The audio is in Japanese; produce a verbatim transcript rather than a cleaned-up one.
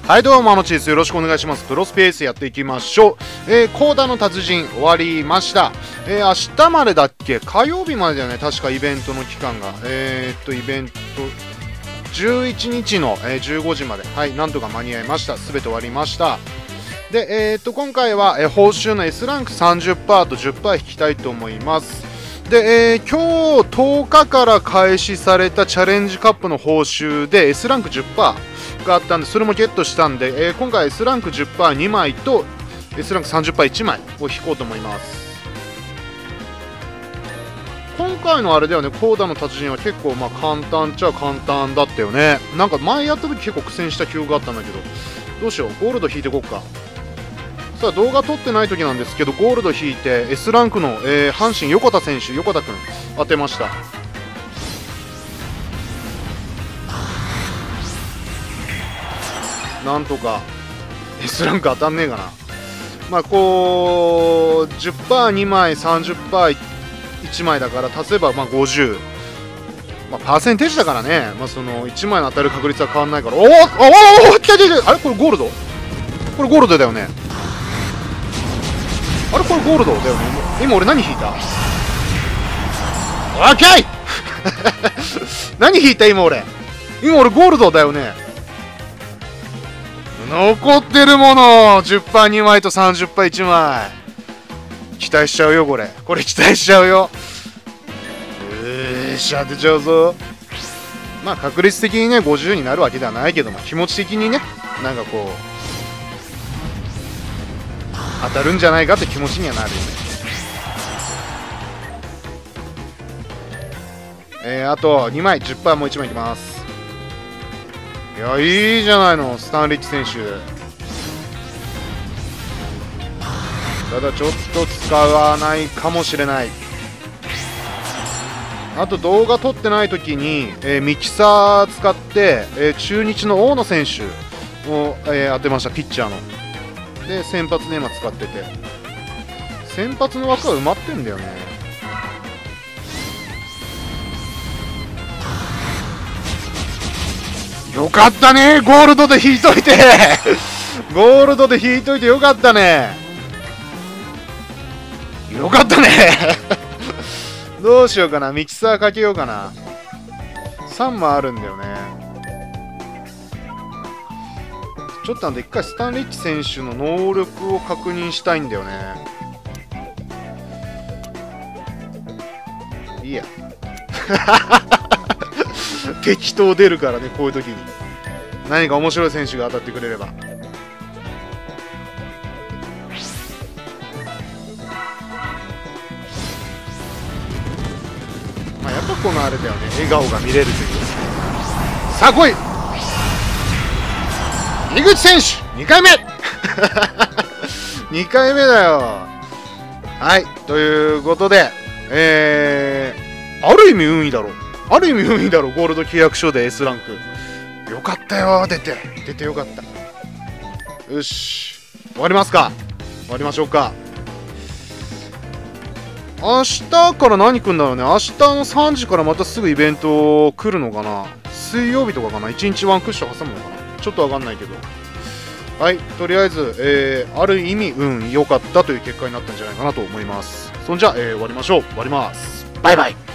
はいどうも、あのチーズよろしくお願いします。プロスペースやっていきましょう。えー、コーダの達人終わりました。えー、明日までだっけ、火曜日までだよね、確かイベントの期間が。えー、っと、イベント、じゅういちにちの、えー、じゅうごじまで、はい、なんとか間に合いました。すべて終わりました。で、えー、っと、今回は、えー、報酬の エス ランク さんじゅっパーセント と じゅっパーセント 引きたいと思います。で、えー、今日とおかから開始されたチャレンジカップの報酬で エス ランク じゅっパーセントがあったんで、それもゲットしたんで、えー、今回 エス ランク じゅっパーセントに 枚と エス ランク さんじゅっパーセントいち 枚を引こうと思います。今回のあれだよね、コーダの達人は結構まあ簡単っちゃ簡単だったよね。なんか前やった時結構苦戦した記憶があったんだけど、どうしよう、ゴールド引いていこうか。さあ動画撮ってない時なんですけど、ゴールド引いて エス ランクの、えー、阪神横田選手、横田君当てました。なんとか エス ランク当たんねえかな。まあこう じゅっパーセントに 枚 さんじゅっパーセントいち 枚だから足せばまあごじゅう、まあ、パーセンテージだからね、まあ、そのいちまいの当たる確率は変わんないから。おおおお来た来た来た、あれこれゴールド、これゴールドだよね。あれこれゴールドだよね。今俺何引いた？オッケー何引いた今俺。今俺ゴールドだよね。残ってるもの じゅっパーセントに 枚と さんじゅっパーセントいち 枚期待しちゃうよ。これこれ期待しちゃうよ。えーし当てちゃうぞ。まあ確率的にねごじゅうになるわけではないけども、気持ち的にねなんかこう当たるんじゃないかって気持ちにはなるよね。えー、あとにまい じゅっパーセント もういちまいいきます。いやいいじゃないのスタンリッチ選手。ただちょっと使わないかもしれない。あと動画撮ってない時に、えー、ミキサー使って、えー、中日の大野選手を、えー、当てました。ピッチャーので先発で今使ってて、先発の枠は埋まってんだよね。よかったね、ゴールドで引いといてゴールドで引いといてよかったね。よかったねどうしようかな、ミキサーかけようかな。さんまいあるんだよね。ちょっとなんで一回スタンリッチ選手の能力を確認したいんだよね。いいや適当出るからね、こういう時に何か面白い選手が当たってくれれば。まあやっぱこのあれだよね、笑顔が見れるという。さあ来い井口選手にかいめにかいめだよ。はいということで、えー、ある意味運いいだろうある意味運いいだろうゴールド契約書で エス ランクよかったよ。出て出てよかった。よし終わりますか。終わりましょうか。明日から何来んだろうね。明日のさんじからまたすぐイベント来るのかな。水曜日とかかな。いちにちワンクッション挟むのかな。ちょっとわかんないけど、はいとりあえず、えー、ある意味運良かったという結果になったんじゃないかなと思います。そんじゃ、えー、終わりましょう。終わります。バイバイ。